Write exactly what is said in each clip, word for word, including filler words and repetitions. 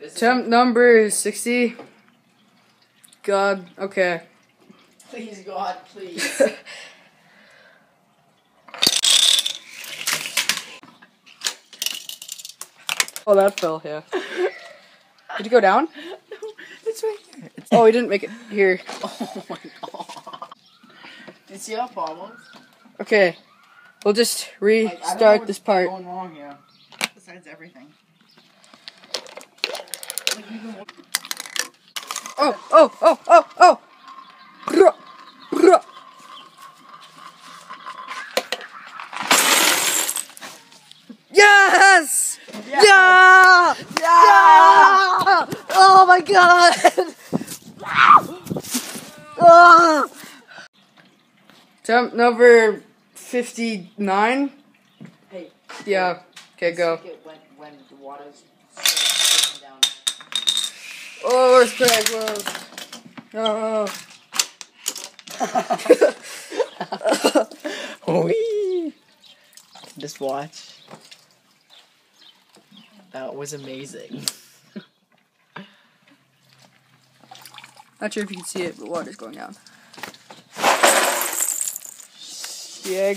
Attempt number sixty. God, okay. Please, God, please. Oh, that fell, yeah. Did you go down? No, it's right here. It's oh, we didn't make it here. Oh my god. Did you see how problems? Okay, we'll just restart this part. What's going wrong here? Besides everything. Oh, oh, oh, oh, oh! Bruh, bruh. Yes! Yeah! Yeah! Yeah! Oh my god! Ah! Attempt number fifty-nine. Hey. Yeah. Okay, go. When, when the water's down. Oh, where's Craig? Oh. Wee. Just watch. That was amazing. Not sure if you can see it, but water's going down. The egg.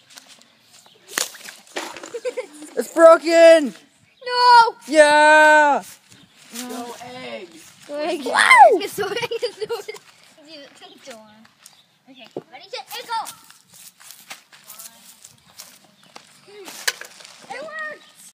It's broken! No! Yeah! Go egg! Go egg. Wow! It's so egg. It's so egg. Okay.